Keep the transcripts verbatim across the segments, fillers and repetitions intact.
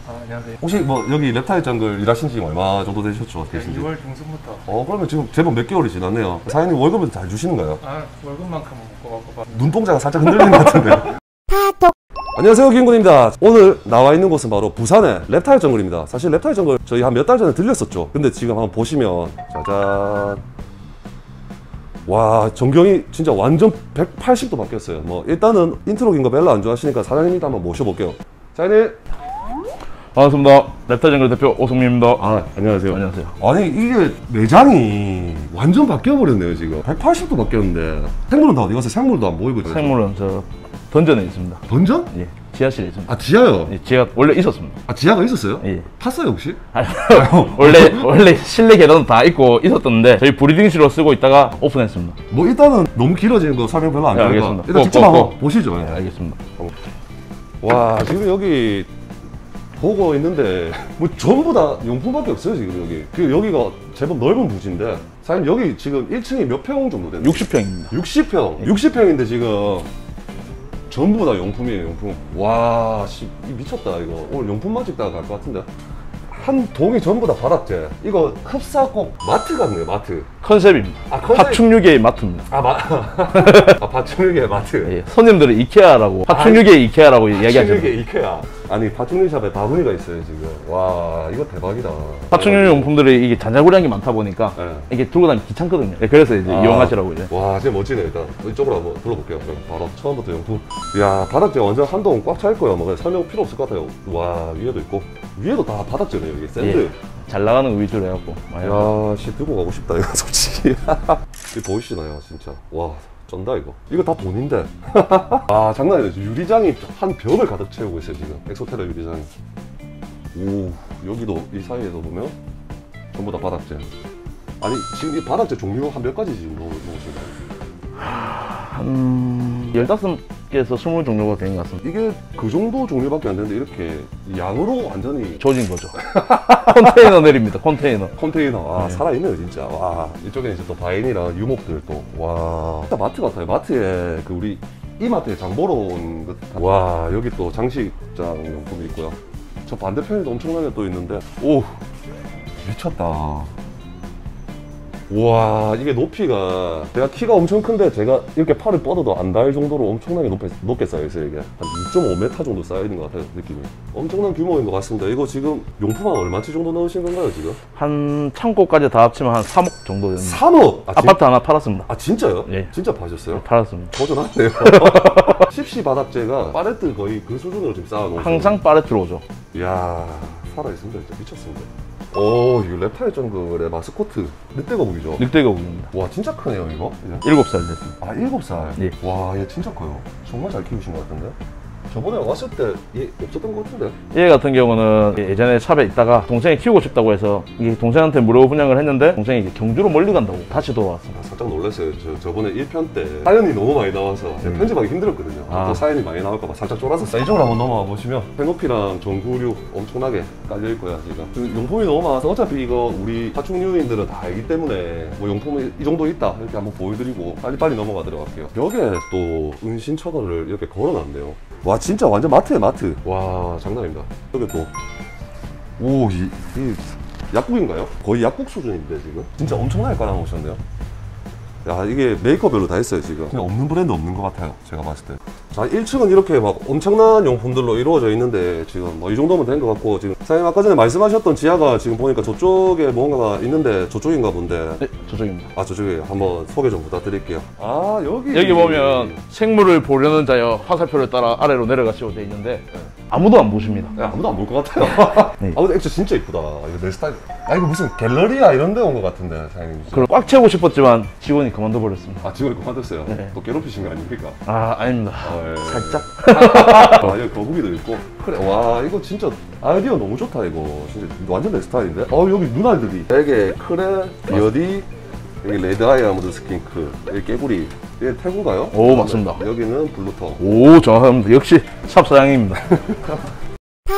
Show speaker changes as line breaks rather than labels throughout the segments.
아, 안녕하세요.
혹시 뭐 여기 랩타일 정글 일하신 지 얼마 정도 되셨죠? 계신지?
유월 중순부터.
어 그러면 지금 제법 몇 개월이 지났네요. 사장님 월급은 잘 주시는가요?
아, 월급만큼은 못 받고.
눈동자가 살짝 흔들리는 것 같은데. 안녕하세요, 김군입니다. 오늘 나와 있는 곳은 바로 부산의 랩타일 정글입니다. 사실 랩타일 정글 저희 한 몇 달 전에 들렸었죠. 근데 지금 한번 보시면 짜잔, 와 전경이 진짜 완전 백팔십 도 바뀌었어요. 뭐 일단은 인트로긴 거 별로 안 좋아하시니까 사장님도 한번 모셔볼게요. 사장님
반갑습니다. 랩타일 정글 대표 오승민입니다.
아 안녕하세요.
안녕하세요.
아니 이게 매장이 완전 바뀌어버렸네요. 지금 백팔십 도 바뀌었는데 생물은 다 어디 갔어요? 생물도 안 보이고.
생물은 저 던전에 있습니다.
던전?
예, 지하실에 있습니다.
아 지하요?
예, 지하 원래 있었습니다.
아 지하가 있었어요?
예.
탔어요 혹시?
아니, 원래 원래 실내 계단은 다 있고 있었던데 저희 브리딩실로 쓰고 있다가 오픈했습니다.
뭐 일단은 너무 길어지는 거 설명 별로 안
네,
되니까
알겠습니다.
일단
꼭,
직접
꼭,
한번
꼭.
보시죠.
네, 알겠습니다.
와 지금 여기 보고 있는데 뭐 전부 다 용품밖에 없어요 지금 여기. 그 여기가 제법 넓은 부지인데 사장님 여기 지금 일 층이 몇 평 정도 되나요?
육십 평입니다.
육십 평.
네.
육십 평인데 지금 전부 다 용품이에요. 용품. 와 씨, 미쳤다 이거. 오늘 용품만 찍다가 갈 것 같은데. 한 동이 전부 다 바닥재. 이거 흡사꼭 마트 같네요. 마트.
컨셉입니다.
아, 컨셉.
파충류계의 마트입니다.
아 마. 아 파충류계 마트.
예, 손님들은 이케아라고 파충류계의 이케아라고 이야기하잖아요.
파충류계 이케아. 아니 파충류 샵에 바구니가 있어요 지금. 와 이거 대박이다.
파충류 용품들이 이게 잔자구리한 게 많다 보니까
네.
이게 들고 다니기 귀찮거든요. 예, 그래서 이제
아.
이용하시라고 이제.
와 진짜 멋지네. 일단 이쪽으로 한번 둘러볼게요. 그럼 바로 처음부터 용품. 이야 바닥재 완전 한동 꽉 찰 거야. 뭐 설명 필요 없을 것 같아요. 와 위에도 있고 위에도 다 바닥재네요. 이게 샌드.
예, 잘 나가는 거 위주로 해갖고.
야, 씨 들고 가고 싶다 이거 솔직히. 이거 보이시나요, 진짜? 와, 쩐다 이거. 이거 다 돈인데. 아, 장난 아니죠. 유리장이 한 벽을 가득 채우고 있어요 지금. 엑소테라 유리장이. 오, 여기도 이 사이에도 보면 전부 다 바닥재. 아니 지금 이 바닥재 종류가 한 몇 가지 지금 넣- 넣으신 거예요?
한 열다섯 개에서 스물 종류가 되는 것 같습니다.
이게 그 정도 종류밖에 안 되는데 이렇게 양으로 완전히
조진 거죠. 컨테이너 내립니다. 컨테이너.
컨테이너. 아
네.
살아있네요 진짜. 와 이쪽에 이제 또 바인이랑 유목들 또. 와 진짜 마트 같아요. 마트에 그 우리 이마트에 장 보러 온 듯한. 와 여기 또 장식장 용품이 있고요. 저 반대편에도 엄청나게 또 있는데. 오 미쳤다. 와 이게 높이가 제가 키가 엄청 큰데 제가 이렇게 팔을 뻗어도 안 닿을 정도로 엄청나게 높게, 높게 쌓여있어요. 이게 한 이 점 오 미터 정도 쌓여있는 것 같아요 느낌이. 엄청난 규모인 것 같습니다. 이거 지금 용품 한 얼마치 정도 넣으신 건가요 지금?
한 창고까지 다 합치면 한 삼억 정도 됩니다.
삼억! 아,
아파트 하나 팔았습니다.
아 진짜요?
예.
진짜 파셨어요?
팔았습니다.
도전하네요. 십시 바닥재가 팔레트 거의 그 수준으로 지금 쌓아놓으신
항상 파레트로 오죠.
이야 살아있습니다. 진짜 미쳤습니다. 오 이거 랩타일 정글의 마스코트 늑대 거북이죠?
늑대 거북입니다.
와 진짜 크네요 이거.
일곱 살 됐습니다.
아 일곱 살?
예.
와 얘 진짜 커요. 정말 잘 키우신 것 같은데? 저번에 왔을 때 얘 없었던 것 같은데?
얘 같은 경우는 예전에 샵에 있다가 동생이 키우고 싶다고 해서 이게 동생한테 무료 분양을 했는데 동생이 이제 경주로 멀리 간다고 다시 돌아왔습니다.
아, 살짝 놀랐어요. 저, 저번에 일 편 때 사연이 너무 많이 나와서 제가 편집하기 힘들었거든요.
아.
또 사연이 많이 나올까봐 살짝 쫄았었어요. 이쪽으로 한번 넘어가 보시면 페노피랑 전구류 엄청나게 깔려있고요. 지금 그 용품이 너무 많아서 어차피 이거 우리 파충류인들은 다 알기 때문에 뭐 용품이 이 정도 있다 이렇게 한번 보여드리고 빨리빨리 넘어가 들어갈게요. 벽에 또 은신 처거를 이렇게 걸어놨네요. 와 진짜 완전 마트에 마트. 와 장난 아닙니다. 여기 또 오, 이, 이 약국인가요? 거의 약국 수준인데 지금? 진짜 엄청나게 깔아놓으셨네요. 야 이게 메이커별로 다 있어요 지금. 그냥 없는 브랜드 없는 것 같아요 제가 봤을 때. 자 일 층은 이렇게 막 엄청난 용품들로 이루어져 있는데 지금 뭐 이 정도면 된 것 같고, 지금 사장님 아까 전에 말씀하셨던 지하가 지금 보니까 저쪽에 뭔가가 있는데 저쪽인가 본데.
네, 저쪽입니다.
아 저쪽에 한번 소개 좀 부탁드릴게요. 아 여기
여기 보면 생물을 보려는 자여 화살표를 따라 아래로 내려가시고 돼 있는데 아무도 안 보십니다.
야, 아무도 안 볼 것 같아요.
네.
아 근데 액션 진짜 이쁘다. 이거 내 스타일. 아 이거 무슨 갤러리아 이런 데 온 것 같은데 사장님.
그걸 꽉 채우고 싶었지만 직원이 그만둬 버렸습니다.
아 직원이 그만뒀어요.
네.
또 괴롭히신 거 아닙니까?
아, 아닙니다.
아, 예.
살짝.
아 여기 거북이도 있고. 그래 와 이거 진짜 아이디어 너무 좋다 이거. 진짜 완전 내 스타일인데. 어 여기 눈알들이 되게 크레, 비어디, 여기 레드 아이아모드 스킨크, 여기 깨구리. 이게 태국가요?
오, 맞습니다.
여기는 블루터.
오, 정확합니다. 역시 샵 사장입니다.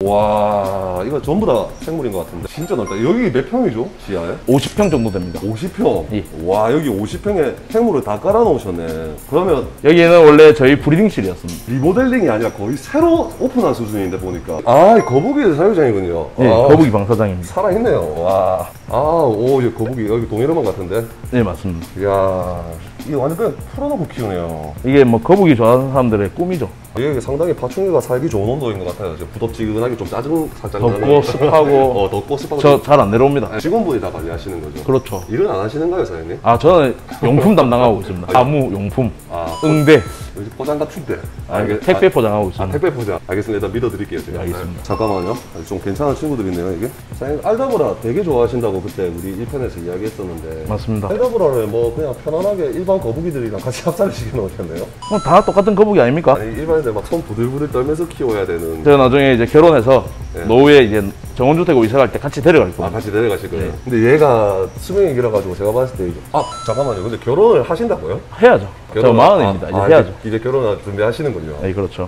와, 이거 전부 다 생물인 것 같은데. 진짜 넓다. 여기 몇 평이죠? 지하에?
오십 평 정도 됩니다.
오십 평?
예.
와, 여기 오십 평에 생물을 다 깔아놓으셨네. 그러면
여기는 원래 저희 브리딩실이었습니다.
리모델링이 아니라 거의 새로 오픈한 수준인데 보니까. 아, 이 거북이 사육장이군요.
예,
아,
거북이 방사장입니다.
살아있네요. 와. 아, 오, 이 거북이 여기 동해로만 같은데.
네, 맞습니다.
이야, 이게 완전 그냥 풀어놓고 키우네요.
이게 뭐 거북이 좋아하는 사람들의 꿈이죠.
이게 상당히 파충류가 살기 좋은 온도인 것 같아요. 지금 부덥지근하게 좀 짜증 살짝
덥고
나는.
습하고
어, 덥고 습하고.
저 잘 안 내려옵니다.
직원분이 다 관리하시는 거죠?
그렇죠.
일은 안 하시는 거예요, 사장님?
아, 저는 용품 담당하고 있습니다. 사무 용품,
아,
응대,
여기 포장 같은데.
아, 택배 포장하고
아,
있습니다.
택배 포장. 알겠습니다. 일단 믿어드릴게요. 제가.
네, 알겠습니다.
잠깐만요. 좀 괜찮은 친구들 있네요, 이게. 사장님, 알다보라 되게 좋아하신다고 그때 우리 일 편에서 이야기했었는데.
맞습니다.
알다보라를 뭐 그냥 편안하게 일반 거북이들이랑 같이 합사를 시켜놓으셨네요?
뭐 다 똑같은 거북이 아닙니까?
아니, 일반인들 막 손 부들부들 떨면서 키워야 되는.
제가 나중에 이제 결혼해서
네.
노후에 이제 정원주택으로 이사 갈 때 같이 데려갈
아,
거예요.
같이 내려가실 거예요?
네.
근데 얘가 수명이 길어가지고 제가 봤을 때. 이제- 아, 잠깐만요. 근데 결혼을 하신다고요?
해야죠. 저
결혼-
마흔입니다.
아,
이제
아,
해야죠.
이제, 이제 결혼 준비하시는군요.
네, 그렇죠.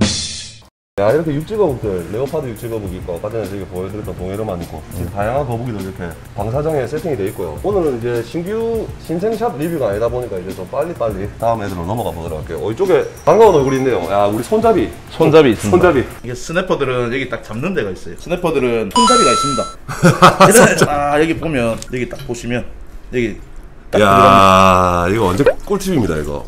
야, 이렇게 육지거북들, 레오파드 육지거북이 있고, 아까 전에 저희가 보여드렸던 동해로만 있고, 지금 다양한 거북이들 이렇게 방사장에 세팅이 되어 있고요. 오늘은 이제 신규 신생샵 리뷰가 아니다 보니까 이제 좀 빨리빨리 다음 애들로 넘어가 보도록 할게요. 어, 이쪽에 반가운 얼굴이 있네요. 야, 우리 손잡이.
손잡이 있습니다.
손잡이.
이게 스냅퍼들은 여기 딱 잡는 데가 있어요. 스냅퍼들은 손잡이가 있습니다. 아, 여기 보면, 여기 딱 보시면, 여기 딱 들어갑니다.
야, 이거 완전 꿀팁입니다, 이거.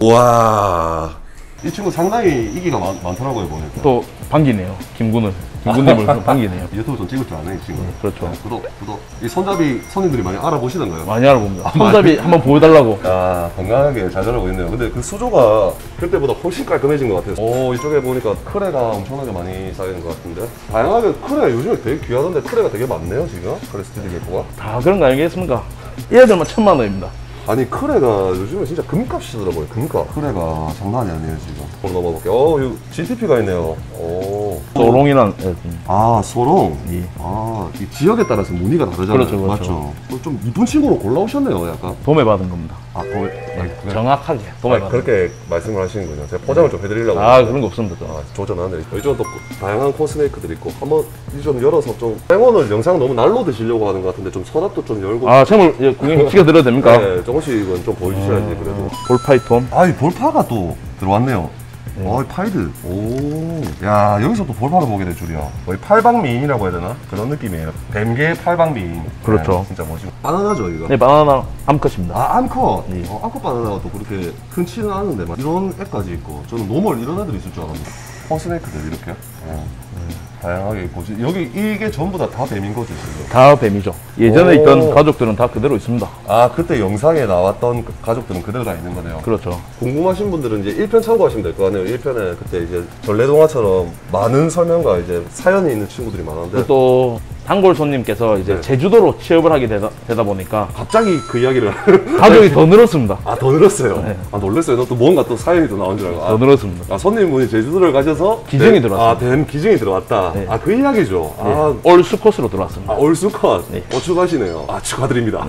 와. 이 친구 상당히 이기가 많, 많더라고요, 보니까.
또 반기네요. 김군을. 김군님을 반기네요.
유튜브 좀 찍을 줄 아네, 이 친구.
그렇죠.
네, 구독, 구독. 이 손잡이 손님들이 많이 알아보시던가요?
많이 알아봅니다. 손잡이 한번 보여달라고.
야, 건강하게 잘 자라고 있네요. 근데 그 수조가 그때보다 훨씬 깔끔해진 것 같아요. 오, 이쪽에 보니까 크레가 엄청나게 많이 쌓이는 것 같은데. 다양하게 크레 요즘에 되게 귀하던데 크레가 되게 많네요, 지금. 크레 스티드 개코가.
다 그런 거 아니겠습니까? 얘들만 천만 원입니다.
아니, 크레가 요즘에 진짜 금값이더라고요, 금값. 크레가 장난이 아니에요, 지금. 한번 넘어볼게요. 어, 이거 지티피가 있네요. 오.
소롱이란 애입니다.
아, 소롱.
예.
아, 이 지역에 따라서 무늬가 다르잖아요.
그렇죠, 그렇죠.
맞죠? 어, 좀 이쁜 친구로 골라오셨네요, 약간.
도매 받은 겁니다.
아, 도, 아,
정확하게 도매
아,
받은.
그렇게 말씀을 하시는군요. 제가 포장을 좀 해드리려고.
아, 그런 거 없습니다. 저.
아, 조전하네. 이쪽은 또 다양한 코스메이크들 있고, 한번 이 좀 열어서 좀, 땡원을 영상 너무 날로 드시려고 하는 것 같은데, 좀 서랍도 좀 열고.
아, 채물 예, 구경 시켜드려도 됩니까?
네, 조금씩은 좀 보여주셔야지, 그래도.
볼파이톤.
아, 이 볼파가 또 들어왔네요. 어, 이 파이드. 오. 야, 여기서 또 볼파를 보게 될 줄이야. 거의 팔방미인이라고 해야 되나? 그런 느낌이에요. 뱀개 팔방미인.
그렇죠.
네, 진짜 멋있고. 바나나죠, 이거?
네, 바나나 암컷입니다.
아, 암컷.
예.
어, 암컷 바나나가 또 그렇게 흔치는 않은데, 막 이런 애까지 있고. 저는 노멀 이런 애들이 있을 줄 알았는데. 퍼스네이크들 이렇게. 어. 다양하게 있고. 여기 이게 전부 다 다 뱀인 거죠, 지금?
다 뱀이죠. 예전에
오.
있던 가족들은 다 그대로 있습니다.
아, 그때 영상에 나왔던 그 가족들은 그대로 다 있는 거네요.
그렇죠.
궁금하신 분들은 이제 일 편 참고하시면 될 것 같네요. 일 편에 그때 이제 전래동화처럼 많은 설명과 이제 사연이 있는 친구들이 많은데.
그리고 또 단골 손님께서 이제
네.
제주도로 취업을 하게 되다, 되다 보니까
갑자기 그 이야기를.
가족이 더 늘었습니다.
아, 더 늘었어요.
네.
아, 놀랐어요. 너 또 뭔가 또 사연이 또 나온 줄 알고.
더
아,
늘었습니다.
아, 손님분이 제주도를 가셔서
기증이
뱀-
들어왔어요.
아, 뱀 기증이 들어왔다.
네.
아, 그 이야기죠. 아,
올 수컷으로 들어왔습니다.
아, 올수컷.
네.
어, 축하하시네요. 아, 축하드립니다.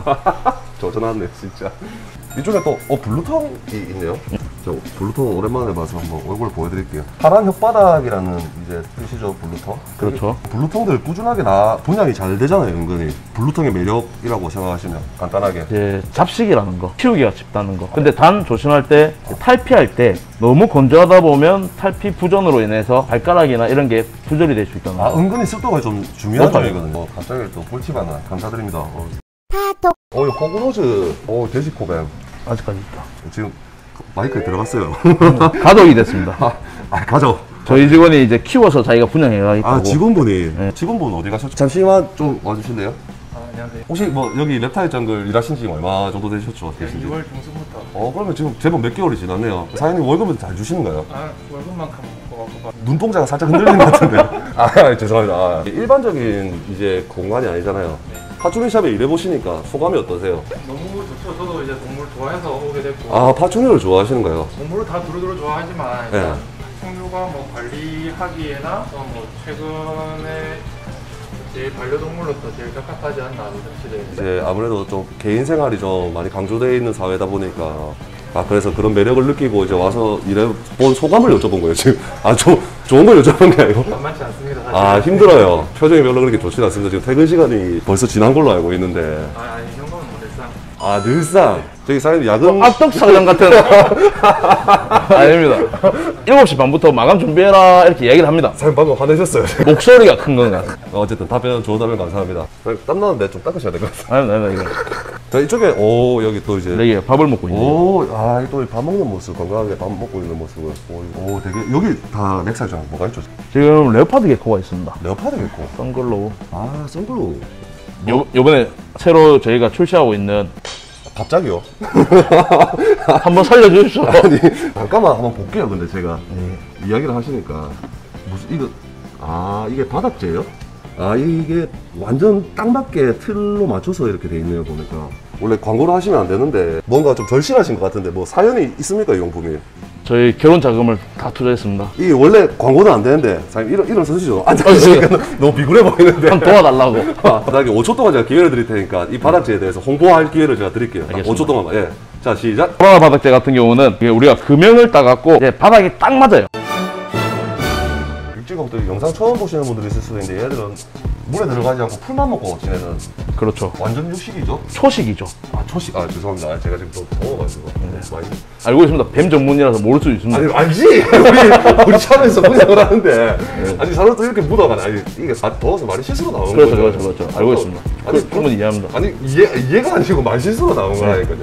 조전하네, 진짜. 이쪽에 또, 어, 블루텅이 있네요. 저, 블루텅 오랜만에 봐서 한번 얼굴 보여드릴게요. 파란 혓바닥이라는 이제 뜻이죠, 블루텅.
그렇죠.
블루텅들 꾸준하게 나, 분양이 잘 되잖아요, 은근히. 블루텅의 매력이라고 생각하시면, 간단하게.
이제 잡식이라는 거, 키우기가 쉽다는 거. 근데 단 조심할 때 탈피할 때 너무 건조하다 보면 탈피 부전으로 인해서 발가락이나 이런 게 부절이 될 수 있다는
아,
거.
은근히 습도가 좀 중요한
높아요.
점이거든요. 어, 갑자기 또 꿀팁 하나 감사드립니다. 어, 어, 이 호그로즈, 어, 돼지코뱀.
아직까지 있다.
지금 마이크에 들어갔어요.
가족이 됐습니다.
아, 아, 가죠.
저희 직원이 이제 키워서 자기가 분양해가지고.
아, 직원분이.
네.
직원분 어디 가셨죠? 잠시만 좀 와주실래요?
아, 안녕하세요.
혹시 뭐 여기 reptile 정글 일하신 지 얼마 정도 되셨죠? 계신지?
이월 중순부터.
어, 그러면 지금 제법 몇 개월이 지났네요. 사장님 월급은 잘 주시는가요?
아, 월급만큼 먹고 가고.
눈동자가 살짝 흔들리는 것 같은데. 아, 죄송합니다. 아, 일반적인 이제 공간이 아니잖아요. 파충류샵에 일해보시니까 소감이 어떠세요?
너무 좋죠. 저도 이제 동물 좋아해서 오게 됐고.
아, 파충류를 좋아하시는가요?
동물을 다 두루두루 좋아하지만
네.
일단 파충류가 뭐 관리하기에나 또 뭐 최근에 제일 반려동물로서 제일 적합하지 않나 하는 확실히.
이제 아무래도 좀 개인 생활이 좀 많이 강조되어 있는 사회다 보니까 아, 그래서 그런 매력을 느끼고 이제 와서 일해본 소감을 여쭤본 거예요, 지금. 아, 좀 좋은 걸 여쭤본 게 아니고.
만만치 않습니다. 사실.
아, 힘들어요. 표정이 별로 그렇게 좋지 않습니다. 지금 퇴근 시간이 벌써 지난 걸로 알고 있는데.
아, 아니, 이 정도는 뭐 일상.
아, 늘상. 저기 사장님 야근.
악덕 사장 같은. 아닙니다. 일곱 시 반부터 마감 준비해라 이렇게 얘기를 합니다.
사장님 방금 화내셨어요.
목소리가 큰 건가?
어쨌든 답변, 좋은 답변 감사합니다. 땀 나는데 좀 닦으셔야 될 것 같아요.
아닙니다, 아닙니다.
자, 이쪽에, 오, 여기 또 이제.
네, 밥을 먹고 있네요.
오, 아, 또 밥 먹는 모습, 건강하게 밥 먹고 있는 모습을. 오, 오 되게, 여기 다 넥사이장 뭐가 있죠?
지금 레오파드 개코가 있습니다.
레오파드 있고.
선글로우.
아, 선글로.
요, 요번에 새로 저희가 출시하고 있는
갑자기요?
한번 살려주십시오.
아니, 잠깐만 한번 볼게요, 근데 제가. 네. 이야기를 하시니까. 무슨, 이거, 아, 이게 바닥재예요? 아, 이게 완전 딱 맞게 틀로 맞춰서 이렇게 돼 있네요, 보니까. 원래 광고를 하시면 안 되는데, 뭔가 좀 절실하신 것 같은데, 뭐 사연이 있습니까, 이 용품이?
저희 결혼 자금을 다 투자했습니다.
이게 원래 광고는 안 되는데, 사장님, 일어, 일어서시죠. 앉아있으니까 너무 비굴해 보이는데.
한 도와달라고.
아, 바닥에 오 초 동안 제가 기회를 드릴 테니까, 이 바닥재에 대해서 홍보할 기회를 제가 드릴게요.
알겠습니다.
오 초 동안만, 예. 자, 시작.
코로나 바닥재 같은 경우는 이게 우리가 금형을 따갖고 이제 바닥이 딱 맞아요.
육지공들 영상 처음 보시는 분들이 있을 수도 있는데, 얘들은 물에 들어가지 않고 풀만 먹고 지내는
그렇죠.
완전 육식이죠?
초식이죠.
아, 초식. 아, 죄송합니다. 제가 지금 또 더워가지고. 많이.
알고 있습니다. 뱀 전문이라서 모를 수도 있습니다.
아니, 알지! 우리, 우리 차에서 분양을 하는데. 아니, 사람 또 이렇게 묻어가네. 아니, 이게 사- 더워서 말이 실수로 나오는
그렇죠,
거죠.
그렇죠, 그렇죠. 알고 있습니다.
아니,
그, 충분히 이해합니다.
아니, 이해, 이해가 아니고 말 실수로 나온 거라니까요.